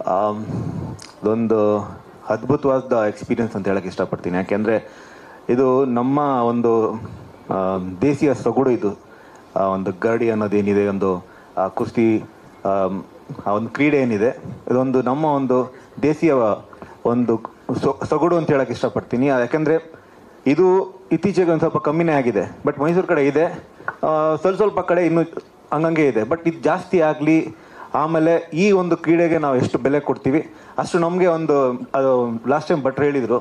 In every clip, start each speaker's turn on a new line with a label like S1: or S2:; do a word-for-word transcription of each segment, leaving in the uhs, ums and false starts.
S1: ಇದೊಂದು ಅದ್ಭುತವಾದ ಎಕ್ಸ್ಪೀರಿಯನ್ಸ್ ಅಂತ ಹೇಳಕ್ಕೆ ಇಷ್ಟಪಡ್ತೀನಿ. ಯಾಕೆಂದರೆ ಇದು ನಮ್ಮ ಒಂದು ದೇಸಿಯ ಸೊಗಡು. ಇದು ಒಂದು ಗರಡಿ ಅನ್ನೋದೇನಿದೆ, ಒಂದು ಕುಸ್ತಿ ಆ ಒಂದು ಕ್ರೀಡೆ ಏನಿದೆ, ಇದೊಂದು ನಮ್ಮ ಒಂದು ದೇಸಿಯ ಒಂದು ಸೊಗಡು ಅಂತ ಹೇಳಕ್ಕೆ ಇಷ್ಟಪಡ್ತೀನಿ. ಯಾಕೆಂದರೆ ಇದು ಇತ್ತೀಚೆಗೆ ಒಂದು ಸ್ವಲ್ಪ ಕಮ್ಮಿನೇ ಆಗಿದೆ, ಬಟ್ ಮೈಸೂರು ಕಡೆ ಇದೆ, ಸ್ವಲ್ಪ ಸ್ವಲ್ಪ ಕಡೆ ಇನ್ನೂ ಹಂಗಂಗೆ ಇದೆ. ಬಟ್ ಇದು ಜಾಸ್ತಿ ಆಗಲಿ, ಆಮೇಲೆ ಈ ಒಂದು ಕ್ರೀಡೆಗೆ ನಾವು ಎಷ್ಟು ಬೆಲೆ ಕೊಡ್ತೀವಿ ಅಷ್ಟು ನಮಗೆ ಒಂದು ಅದು ಲಾಸ್ಟ್ ಟೈಮ್ ಭಟ್ರು ಹೇಳಿದರು,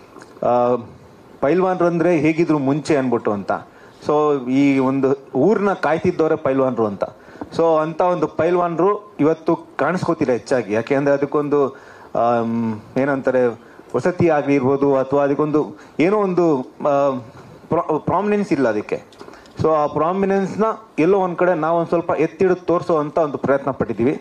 S1: ಪೈಲ್ವಾನ್ರು ಅಂದರೆ ಹೇಗಿದ್ರು ಮುಂಚೆ ಅಂದ್ಬಿಟ್ಟು ಅಂತ. ಸೊ ಈ ಒಂದು ಊರನ್ನ ಕಾಯ್ತಿದ್ದವರೇ ಪೈಲ್ವಾನ್ರು ಅಂತ. ಸೊ ಅಂಥ ಒಂದು ಪೈಲ್ವಾನ್ರು ಇವತ್ತು ಕಾಣಿಸ್ಕೋತಿಲ್ಲ ಹೆಚ್ಚಾಗಿ. ಯಾಕೆಂದರೆ ಅದಕ್ಕೊಂದು ಏನಂತಾರೆ, ವಸತಿ ಆಗಿರ್ಬೋದು ಅಥವಾ ಅದಕ್ಕೊಂದು ಏನೋ ಒಂದು ಪ್ರಾಮಿನೆನ್ಸ್ ಇಲ್ಲ ಅದಕ್ಕೆ. ಸೊ ಆ ಪ್ರಾಮಿನೆನ್ಸ್ನ ಎಲ್ಲೋ ಒಂದು ಕಡೆ ನಾವು ಒಂದು ಸ್ವಲ್ಪ ಎತ್ತಿಡಿದು ತೋರಿಸೋ ಅಂತ ಒಂದು ಪ್ರಯತ್ನ ಪಟ್ಟಿದ್ದೀವಿ.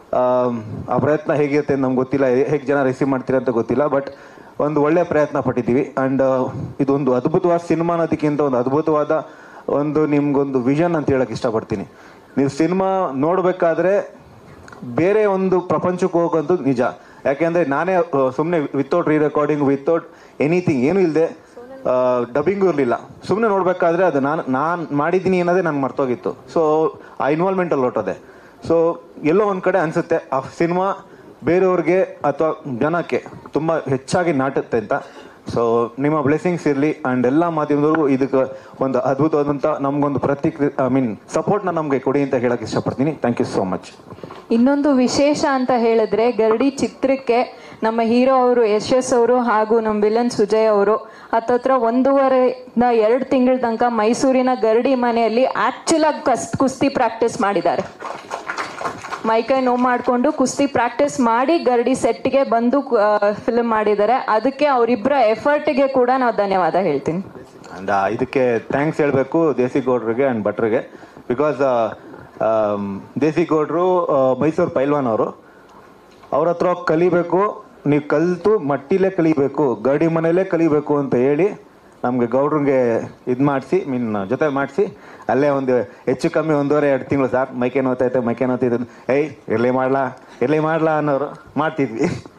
S1: ಆ ಪ್ರಯತ್ನ ಹೇಗಿರುತ್ತೆ ನಮ್ಗೆ ಗೊತ್ತಿಲ್ಲ, ಹೇಗೆ ಜನ ರಿಸೀವ್ ಮಾಡ್ತೀರ ಅಂತ ಗೊತ್ತಿಲ್ಲ, ಬಟ್ ಒಂದು ಒಳ್ಳೆಯ ಪ್ರಯತ್ನ ಪಟ್ಟಿದ್ದೀವಿ. ಆ್ಯಂಡ್ ಇದೊಂದು ಅದ್ಭುತವಾದ ಸಿನಿಮಾ ಅನ್ನೋದಕ್ಕಿಂತ ಒಂದು ಅದ್ಭುತವಾದ ಒಂದು ನಿಮ್ಗೊಂದು ವಿಷನ್ ಅಂತ ಹೇಳಕ್ಕೆ ಇಷ್ಟಪಡ್ತೀನಿ. ನೀವು ಸಿನಿಮಾ ನೋಡಬೇಕಾದ್ರೆ ಬೇರೆ ಒಂದು ಪ್ರಪಂಚಕ್ಕೆ ಹೋಗೋದು ನಿಜ. ಯಾಕೆಂದರೆ ನಾನೇ ಸುಮ್ಮನೆ without re recording, without anything, ಏನೂ ಇಲ್ಲದೆ, ಡಬ್ಬಿಂಗು ಇರಲಿಲ್ಲ, ಸುಮ್ಮನೆ ನೋಡಬೇಕಾದ್ರೆ ಅದು ನಾನು ನಾನು ಮಾಡಿದ್ದೀನಿ ಅನ್ನೋದೇ ನನಗೆ ಮರ್ತೋಗಿತ್ತು. ಸೊ ಆ ಇನ್ವಾಲ್ವ್ಮೆಂಟಲ್ಲಿ ಹೊರಟೋದೆ. ಸೊ ಎಲ್ಲೋ ಒಂದು ಕಡೆ ಅನಿಸುತ್ತೆ ಆ ಸಿನಿಮಾ ಬೇರೆಯವ್ರಿಗೆ ಅಥವಾ ಜನಕ್ಕೆ ತುಂಬ ಹೆಚ್ಚಾಗಿ ನಾಟುತ್ತೆ ಅಂತ. ಸೊ ನಿಮ್ಮ ಬ್ಲೆಸ್ಸಿಂಗ್ಸ್ ಇರಲಿ. ಆ್ಯಂಡ್ ಎಲ್ಲ ಮಾಧ್ಯಮದವ್ರಿಗೂ ಇದಕ್ಕೆ ಒಂದು ಅದ್ಭುತವಾದಂಥ ನಮಗೊಂದು ಪ್ರತಿಕ್ರಿಯೆ ಐ ಮೀನ್ ಸಪೋರ್ಟ್ನ ನಮಗೆ ಕೊಡಿ ಅಂತ ಹೇಳಕ್ಕೆ ಇಷ್ಟಪಡ್ತೀನಿ. Thank you so much.
S2: ಇನ್ನೊಂದು ವಿಶೇಷ ಅಂತ ಹೇಳಿದ್ರೆ, ಗರಡಿ ಚಿತ್ರಕ್ಕೆ ನಮ್ಮ ಹೀರೋ ಅವರು ಯಶಸ್ ಅವರು ಹಾಗೂ ನಮ್ಮ ವಿಲನ್ ಸುಜಯ್ ಅವರು ಹತ್ತತ್ರ ಒಂದೂವರೆಯಿಂದ ಎರಡು ತಿಂಗಳ ತನಕ ಮೈಸೂರಿನ ಗರಡಿ ಮನೆಯಲ್ಲಿ ಆಕ್ಚುಲ್ ಆಗಿ ಕಸ್ ಕುಸ್ತಿ ಪ್ರಾಕ್ಟೀಸ್ ಮಾಡಿದ್ದಾರೆ. ಮೈಕೈ ನೋವು ಮಾಡಿಕೊಂಡು ಕುಸ್ತಿ ಪ್ರಾಕ್ಟೀಸ್ ಮಾಡಿ ಗರಡಿ ಸೆಟ್ಗೆ ಬಂದು ಫಿಲ್ಮ್ ಮಾಡಿದ್ದಾರೆ. ಅದಕ್ಕೆ ಅವರಿಬ್ಬರ ಎಫರ್ಟ್ಗೆ ಕೂಡ ನಾವು ಧನ್ಯವಾದ ಹೇಳ್ತೀನಿ.
S1: ಅಂಡ್ ಇದಕ್ಕೆ ಥ್ಯಾಂಕ್ಸ್ ಹೇಳಬೇಕು ದೇಸಿಗೌಡ್ರಿಗೆ ಆ್ಯಂಡ್ ಭಟ್ರಿಗೆ. ಬಿಕಾಸ್ ದೇಸಿಗೌಡರು ಮೈಸೂರು ಪೈಲ್ವಾನ್ ಅವರು, ಅವ್ರ ಹತ್ರ ಕಲಿಬೇಕು, ನೀವು ಕಲಿತು ಮಟ್ಟಿಲೇ ಕಲಿಬೇಕು, ಗರಡಿ ಮನೆಯಲ್ಲೇ ಕಲಿಬೇಕು ಅಂತ ಹೇಳಿ ನಮಗೆ ಗೌಡ್ರಿಗೆ ಇದು ಮಾಡಿಸಿ ಮೀನ್ ಜೊತೆ ಮಾಡಿಸಿ ಅಲ್ಲೇ ಒಂದು ಹೆಚ್ಚು ಕಮ್ಮಿ ಒಂದೂವರೆ ಎರಡು ತಿಂಗಳು ಸಾಕು, ಮೈಕೆ ನೋತೈತೆ ಮೈಕೆ ನೋತೈತೆ ಏಯ್ ಇರಲಿ ಮಾಡ್ಲಾ ಇರಲಿ ಮಾಡ್ಲಾ ಅನ್ನೋರು ಮಾಡ್ತಿದ್ವಿ.